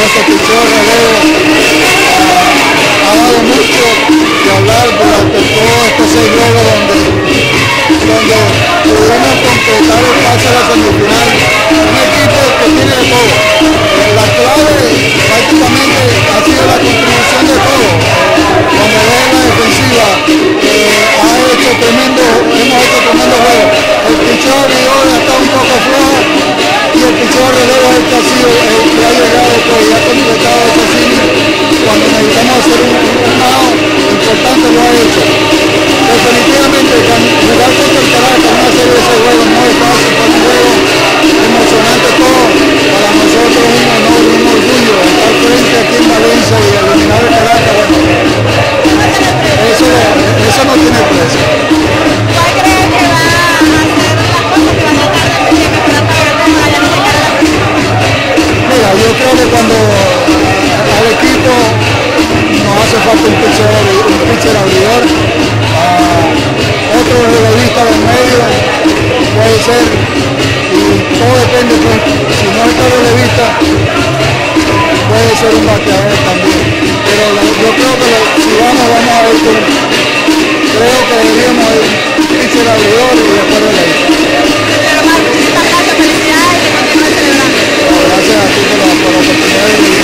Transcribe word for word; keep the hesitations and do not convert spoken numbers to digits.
nuestro pichón relevo ha, ha dado mucho de hablar durante todos estos seis juegos donde, donde pudimos completar el pase a la semifinal. Un equipo que tiene de todo. La clave prácticamente ha sido la contribución de todo. Cuando ves la defensiva, eh, ha hecho tremendo, hemos hecho tremendo juego. El pichón abridor está un poco flojo y el pichón relevo es el que ha sido el que ha llegado pues, y ha completado ese cine. Cuando necesitamos hacer un, un lado importante lo ha hecho. Definitivamente jugar contra el Caracas una serie de ese juego no es fácil, fue un juego emocionante todo. Para nosotros un honor y un orgullo estar frente aquí en Valencia y eliminar el Caracas. Bueno, eso, eso no tiene precio. ¿Cuál cree que va a hacer las cosas que van a tratar de mejorar para el tema de la cara de la próxima? Mira, yo creo que cuando al equipo nos hace falta un pitcher, un pitcher abridor, uh, otro relevista del medio, puede ser, y todo depende, pues, si no está relevista, puede ser un bateador también. Pero la, yo creo que lo, si vamos, vamos a ver con, creo que deberíamos ir un pitcher abridor y después relevista. Pero más, muchísimas gracias, felicidades y que continúe celebrando. Gracias a ti por la, por la oportunidad de